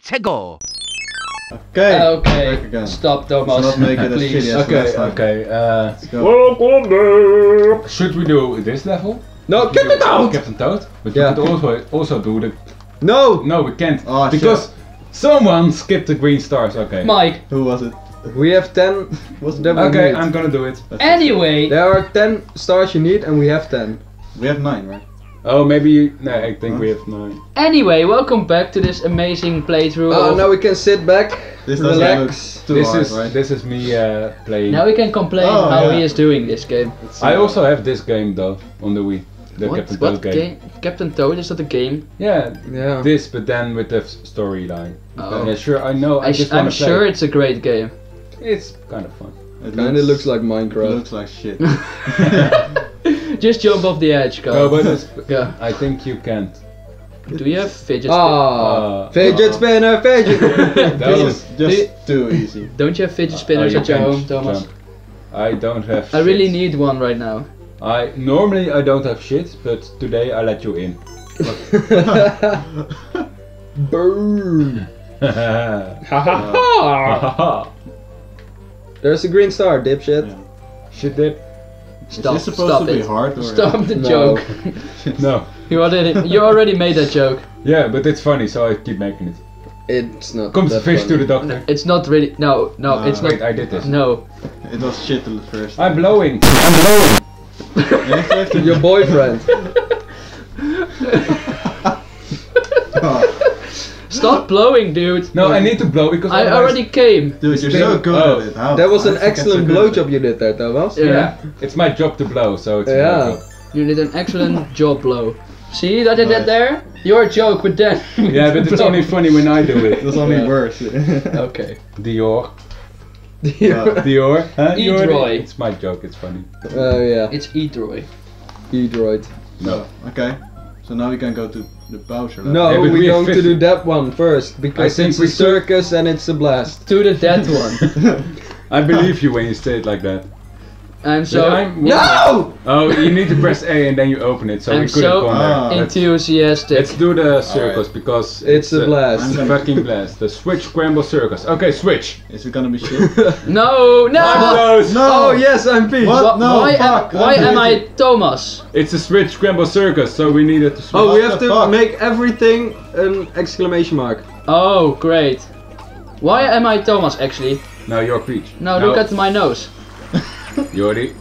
최고. Okay. Okay. Back again. Stop, Thomas. Let's not make it as please. shitty as last time. Let's go. Welcome back! Should we do this level? No, Captain Toad! Captain Toad? But Yeah. we could also do the... No! No, we can't. Oh, because someone skipped the green stars. Okay. Mike. Who was it? We have 10. Was that we Okay, need. I'm gonna do it. Anyway. There are 10 stars you need and we have 10. We have 9, right? Oh, maybe you... No, I think we have 9. Anyway, welcome back to this amazing playthrough. Oh, of- now we can sit back, This doesn't relax. look too hard, right? This is me playing. Now we can complain Oh, how yeah. he is doing this game. I also have this game though on the Wii. The What? Captain Toad What game. game? Captain Toad, is that a game? Yeah, Yeah. this, but then with the storyline. Oh. Yeah, sure, I know. I just I'm wanna play. sure it's a great game. It's kind of fun. It Kinda looks like It Minecraft. looks like shit. Just jump off the edge, Carl. Oh, but it's, Yeah. I think you can't. Do you have fidget Ah, fidget spinner, fidget. That you- was Just you- too easy. Don't you have fidget spinners you at your can't home, Thomas? jump. I don't have. I really shit. need one right now. Normally I don't have shit, but today I let you in. Boom. Ha ha. There's a green star, dipshit. Yeah. Shit dip? Stop, Is this supposed stop to be it. hard or? Stop the No. joke. No. You already made that joke. Yeah, but it's funny, so I keep making it. It's not. Comes the that fish to funny. the doctor. It's not really. No, it's not. Wait, I did this. No. It was shit at first. I'm blowing. I'm blowing. Your boyfriend. Stop blowing, dude. No, I need to blow because I otherwise- already came. Dude, you're It's so been- good oh. at it. How? That was how an did you get excellent so good at blowjob you did there, Thomas. Yeah. It's my job to blow, so it's Yeah. my job. You did an excellent job, blow. See that I did Nice. there? Your joke with that. Yeah, but it's only funny when I do it? it. It was only Yeah. worse. Okay. Dior. Yeah. Dior. Huh? E-Droid. It's my joke, it's funny. Oh yeah. It's E-Droid. E-droid. No. Okay. So now we can go to the Bowser level. No, Yeah, but we we're have going to 50. do that one first because think it's we a circus and it's a blast. To the dead one. I believe you when you say it like that. I'm so But I'm- No! Oh, you need to press A and then you open it, so I'm we could so have gone Ah. there. enthusiastic. Let's do the circus because It's a blast. It's a fucking blast. The Switch Scramble Circus. Okay, switch. Is it gonna be shit? No, no! Close. No! Oh yes, I'm Pete. What? Wh- No, why fuck, why I'm am I lazy. Thomas? It's a Switch Scramble Circus, so we needed to switch. Oh, we What have the to fuck? make everything an exclamation mark. Oh, great. Why am I Thomas actually? Now you're Peach. No, look at my nose. Jordi.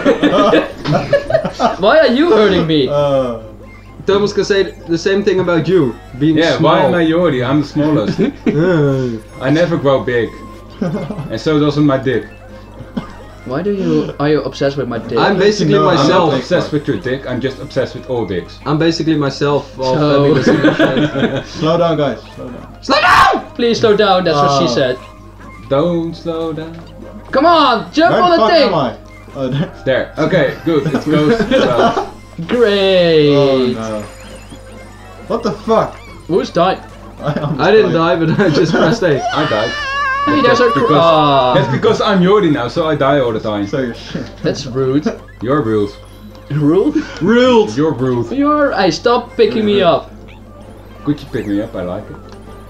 Why are you hurting me? Thomas can say the same thing about you, being Yeah, small. why am I Jordi? I'm the smallest. I never grow big. And so doesn't my dick. Why are you obsessed with my dick? I'm basically No, I'm I'm myself. not obsessed with your dick, I'm just obsessed with all dicks. I'm basically myself. All So- fabulous and Slow down, guys. Slow down. Slow down! Please slow down, that's what she Oh. said. Don't slow down. Come on, jump Where on the the fuck thing! am I? Oh, there. There. Okay, good. It goes well. Great! Oh no. What the fuck? Who's died? I didn't die, but I just pressed A. I died. Hey, there's a That's because I'm Jordi now, so I die all the time. So you're shit. That's rude. You're rude. Rude? Ruled! You're rude. Hey, stop picking me up. Could you pick me up? I like it.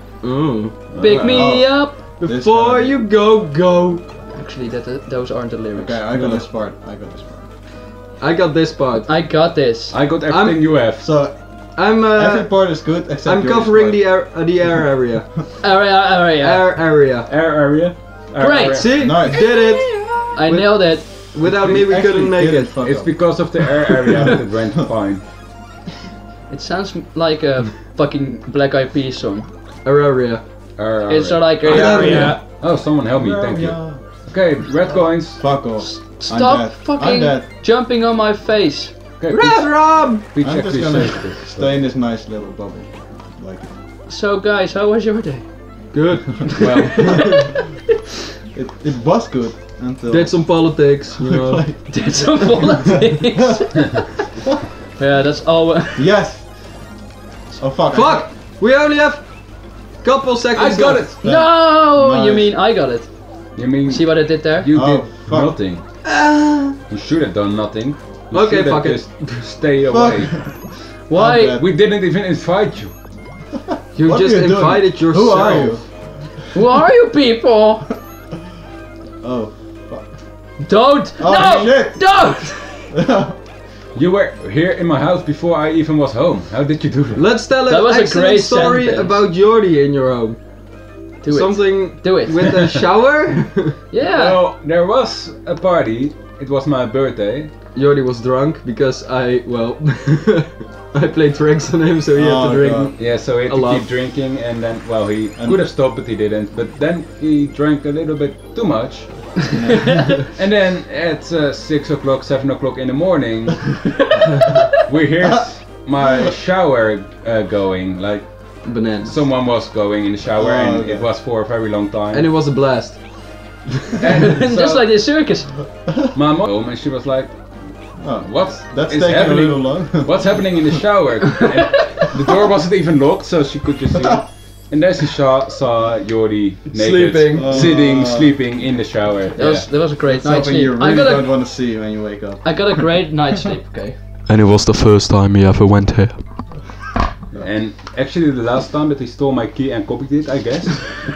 Pick me up! Before you go. Actually, those aren't the lyrics. Okay, I got this part. I got this part. I got this part. I got this. I got everything you have. So I'm every part is good except I'm yours covering part. the air area. Area. Air area. Air area. Air Great. area. See? Nice. Did it! I nailed it. Without me we Actually couldn't make didn't it. fuck It's up. because of the air area that it went fine. It sounds like a fucking Black Eyed Peas song. Area. Air It's area. like Area. Oh, someone help me, thank you. Yeah. Okay, red coins. Fuck off. Stop dead. I'm fucking dead. jumping on my face. Okay, Red Rob! Peach I'm just actually gonna saved it. stay in this nice little bubble. Like So guys, how was your day? Good. Well, it was good until Did some politics, you know. Did some politics. Yeah, that's all. Yes. Oh fuck. Fuck! We only have couple seconds I got left. it! No, Nice. you mean I got it? You mean See what I did there? you Oh, did fuck. nothing? You should have done nothing. You Okay, should have fuck it. just stay away. I'm Why? dead. We didn't even invite you. You What just are you doing? invited yourself. Who are you? Who are you people? Oh, fuck. Don't! Oh, no! shit. Don't! You were here in my house before I even was home. How did you do that? Let's tell That an was a excellent great story sentence. about Jordi in your home. Do it. Something Do it. with a shower. Yeah. Well, there was a party. It was my birthday. Jordi was drunk because I played tricks on him, so he had Oh, to drink. God. Yeah, so he had A to lot. keep drinking, and then, well, he And- could have stopped, but he didn't. But then he drank a little bit too much. And then at 6 o'clock, 7 o'clock in the morning, we hear my shower going. Like Bananas. someone was going in the shower, Oh, and okay. it was for a very long time. And it was a blast. And Just so like the circus. my mom home, and she was like, Oh, "What that's is taking a happening? little long. What's happening in the shower?" And the door wasn't even locked, so she could just see. And then she saw Jordi naked, Sleeping. sitting, Oh. sleeping in the shower. That was a great night's Something sleep. you really don't want to see when you wake up. I got a great night's sleep, okay? And it was the first time he ever went here. And actually, the last time that he stole my key and copied it, I guess.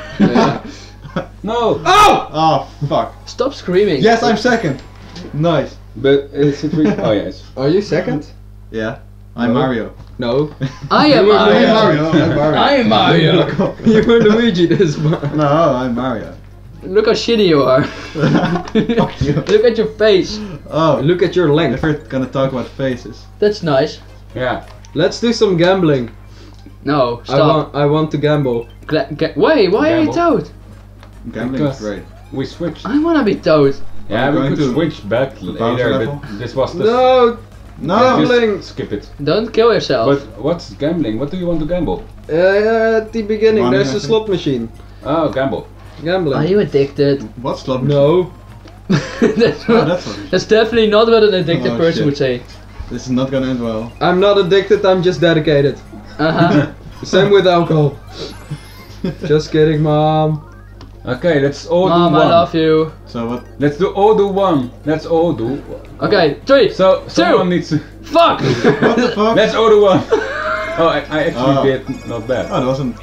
No. Oh! Oh, fuck. Stop screaming. Yes, I'm second. Nice. But is it really? Oh yes. Are you second? Yeah. I'm No. Mario. No. I am You were I'm Mario. Mario. I'm Mario. I am Mario. You were Luigi this month. No, I'm Mario. Look how shitty you are. Fuck you. Look at your face. Oh, Look at your if length. we're gonna talk about faces. That's nice. Yeah. Let's do some gambling. No, stop. I want to gamble. Wait, why are you Gamble. toad? Gambling Because- is great. We switched. I wanna be toad. Yeah, I'm we going could to switch back bounce later, level. but this was the. No, No! Just Gambling. skip it. Don't kill yourself. But what's gambling? What do you want to gamble? at the beginning Money, there's I a think. slot machine. Oh, gamble. Gambling. Are you addicted? What's slot No. that's, Oh, that's what. that's definitely not what an addicted Oh, person shit. would say. This is not gonna end well. I'm not addicted, I'm just dedicated. Uh-huh. Same with alcohol. Just kidding, mom. Okay, let's all Mom, do I one. love you. So what? Let's all do one. Let's all do. Okay, 3. So someone needs to. Fuck! What the fuck? Let's all do one. Oh, I actually Oh. did not bad. Oh, that wasn't.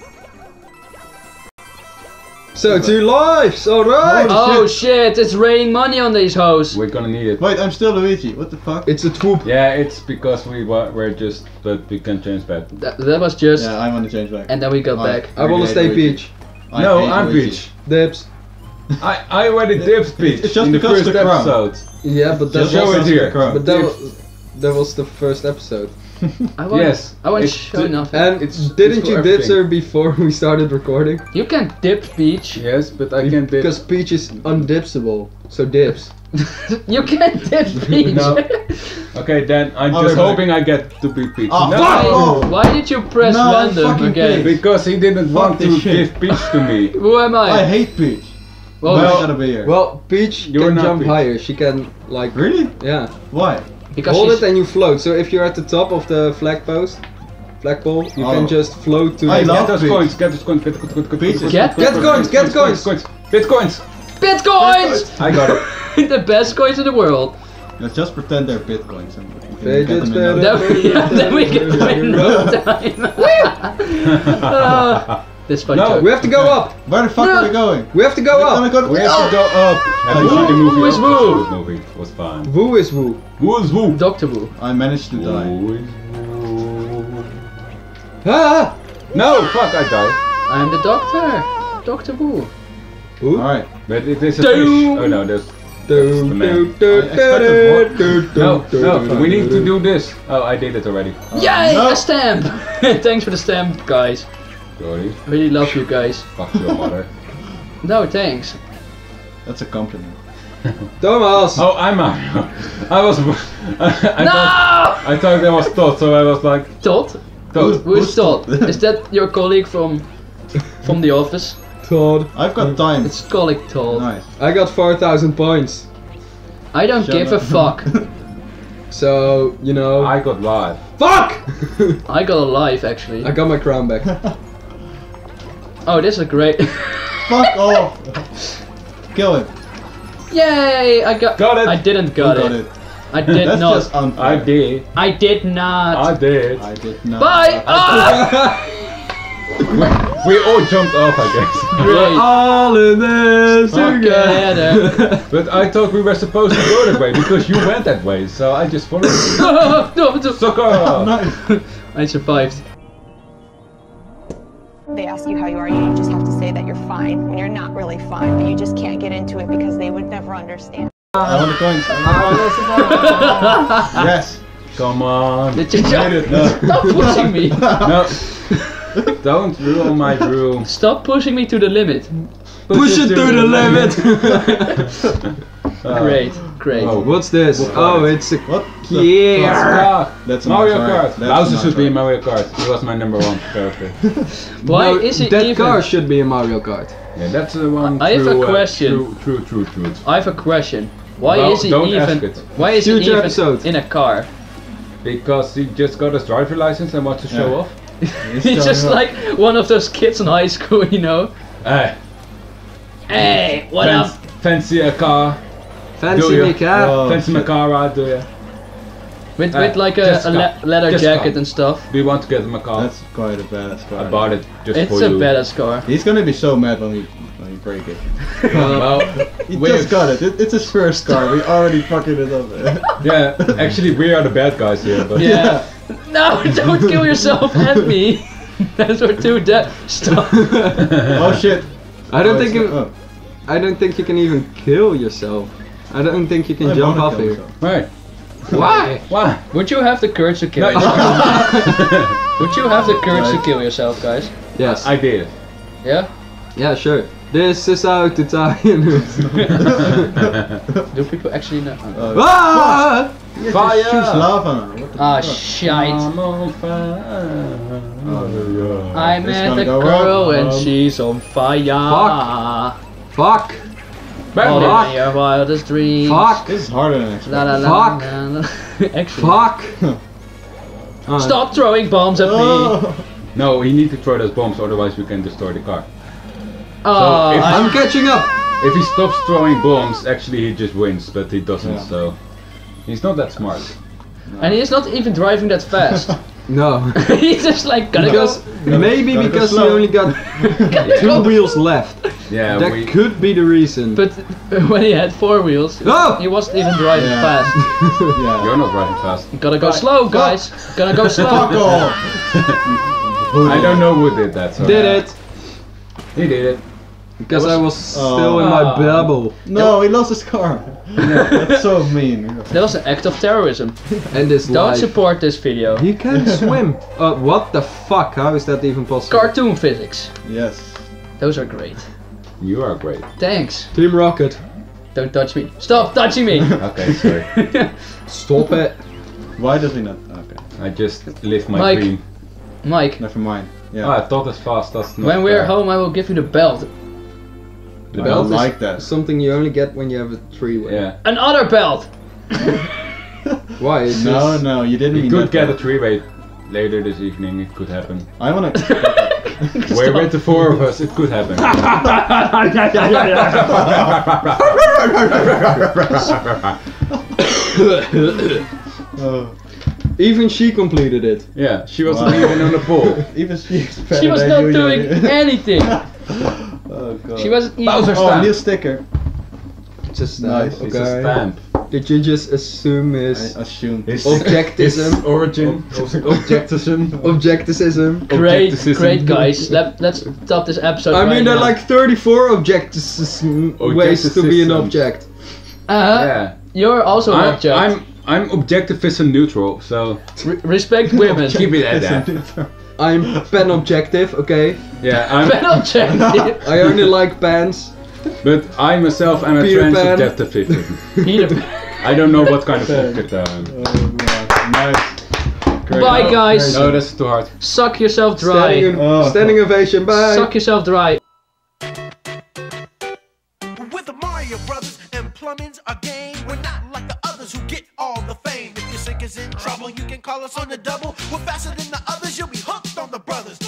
So 2 lives, alright! Oh shit, it's raining money on these hoes. We're gonna need it. Wait, I'm still Luigi. What the fuck? It's a troop. Yeah, it's because we're just, but we can change back. That was just, Yeah, I want to change back. and then we got Oh. back. I wanna hate stay Luigi. Peach. I No, hate I'm Luigi. Peach. Dips. I already dipped Peach it's just in the because first the crown. episode. Yeah, but that Just show was it here. but that was the first episode. I want, Yes, I want to it's show the- nothing. And It's didn't for you dip everything. her before we started recording? You can dip Peach. Yes, but I can't dip. Because Peach is undipsable. So dips. You can dip Peach. No. Okay, then I'm Oh, just they're back. hoping I get to be Peach. Oh, No, fuck! Why, Oh. why did you press No, random fucking again? Peach. because he didn't want this to shit. give Peach to me. Who am I? I hate Peach. Well, Why well- I gotta be here? Well, Peach You're can not jump Peach. higher. She can like Really? yeah. Why? because Hold she's, it and you float. So if you're at the top of the flagpole, you Oh. can just float to I the love Get those Peach. coins, get those coins, get the Peach is- Get coins, get coins. Bitcoins! Bitcoins! I got it. The best coins in the world. Let's just pretend they're bitcoins and we can Fidget get them in spinner. no time. Then we get them in no time. This fun No, joke. We have to go up. Where the fuck No. are we going? We have to go We're up. gonna go to- We have to go up. Have you Woo seen the movie? is Oh, woo? This movie was fun. Woo is woo. Who is who? Doctor Who. I managed to die. Who is who? Ah! No, fuck, I died. I'm the doctor. Doctor Who. Who? Alright. But it is a Doom. fish. Oh no, there's. Do, the man. do, do, I expected do, do, do, No, do, no, do, we do, need to do. do this. Oh, I did it already. Yay! no. A stamp. Thanks for the stamp, guys. Sorry. I really love you guys. Fuck your mother. No, thanks. That's a compliment. Thomas! Oh, I'm Mario. I was. I No! thought that was Todd, so I was like. Todd? Todd. Who's Todd? Is that your colleague from the office? Todd. I've got time. It's colleague Todd. Nice. I got 4,000 points. I don't Shut give a up. fuck. So, you know. I got live. Fuck! I got a life actually. I got my crown back. Oh, this is great. Fuck off! Kill him. Yay! I got. Got it. I didn't got Who it. I did That's not. just unfair. I did. I did not. I did. I did not. Bye! Ah! We all jumped off, I guess. Great. All in this Together. But I thought we were supposed to go that way because you went that way, so I just followed you. No, Sucker! Nice. I survived. They ask you how you are, you just have to say that you're fine when you're not really fine, but you just can't get into it because they would never understand. I want the coins. Yes. Come on. Did you Made it. No. Stop pushing me. No. Don't ruin my room. Stop pushing me to the limit. Push it to the limit. Great, great. Oh. What's this? What Oh, card? it's a What? yeah. That's a Mario nice Kart. ride. That's Bowser a should nice be in ride. Mario Kart. He was my number 1 character. Why No, is it that even? car should be in Mario Kart. Yeah, that's the one. I have a true, question. True. I have a question. Why Well, is he don't even? ask it. Why is he Future even episode. in a car? Because he just got his driver license and wants to show Yeah. off. He's just like one of those kids in high school, you know. Hey, Hey, what up? fancy a car? Fancy Do you? me car. Oh, fancy shit. my car ride, do you? With like a Jessica. leather Jessica. jacket and stuff. Do you want to get him a car? That's quite a badass car. I bought it just It's for a you. badass car. He's gonna be so mad when we break it. Well, He we just got it. It's his first car. We already fucking it up. yeah, actually we are the bad guys here, but Yeah. No, don't kill yourself and me. That's what two dead. Stop. Oh shit. I don't think it's- you. oh. I don't think you can even kill yourself. I don't think you can I jump wanna off kill here. myself. right. Why? Why? Would you have the courage to kill No, yourself? Would you have the courage to Right. kill yourself, guys? Yes. I did it. Yeah? Yeah, sure. This is how to tie in. Do people actually know? Ah! Yeah, Fire! just shoots lava now. What the Ah, fuck? shite. I'm on fire. Oh, I It's met gonna a go girl wrong. and she's on fire. Fuck! All Fuck. in your wildest dreams. Fuck! This is harder than La la expected. la. Fuck. la, la. Actually. Fuck! Stop throwing bombs at me. Oh. No, we need to throw those bombs, otherwise we can destroy the car. Oh, if I'm catching up! If he stops throwing bombs, actually he just wins, but he doesn't, Yeah. so he's not that smart. and he's not even driving that fast. No. He's just like gonna Because maybe gotta go because we slow. only got two wheels left. Yeah, That we. could be the reason. go. But when he had 4 wheels, Oh! he wasn't even driving Yeah. fast. Yeah. You're not driving fast. Gotta go slow, guys. Gotta go Fuck slow. off. I don't know who did that. So Did it? He did it. Because I was Oh. still in my Ah. bubble. No, he lost his car. That's so mean. That was an act of terrorism. And this Don't life. support this video. You can swim. What the fuck? How is that even possible? Cartoon physics. Yes. Those are great. You are great. Thanks. Team Rocket. Don't touch me. Stop touching me. Okay, sorry. Stop it. Why does he not? Okay. I just lived my Mike. dream. Mike, Never mind. Yeah. Ah, I thought as fast. That's not when we're fair. home, I will give you the belt. The I belt don't is like that. something you only get when you have a three-way. Yeah. Another belt. Why? It's No, just- no, you didn't We mean could that. get a three-way later this evening. It could happen. I wanna. We're with the 4 of us. It could happen. Oh. Even she completed it. Yeah, she wasn't Wow. even on the pole. Even she's better She was than not you, doing Jordi. anything. Oh god. She wasn't even. Bowser Oh, stamp. new sticker. Just Nice. It's a Okay. stamp. Did you just assume I his assume. objectivism? origin. Objectivism. Objectivism? Great, Objectivism. great guys. Let's stop this episode. I right mean, there are now. like 34 objectivism ways to be an Objectivism. object. Yeah. You're also an object. I'm objectivism neutral, so Respect women. keep it at that. I'm pan objective, okay? Yeah, I'm. An object. I only like pans. But I myself am a Peter trans Pan. objectivism. Peter Pan. I don't know what kind of object I am. Oh god. Nice. Great. Bye, guys. No, that's too hard. Suck yourself Standing, dry. Oh. standing ovation, bye! Suck yourself dry. With the Mario Brothers and plumbing's a game. We're not like the others who get all the fame. If your sink is in trouble, you can call us on the double. We're faster than the others, you'll be hooked on the brothers.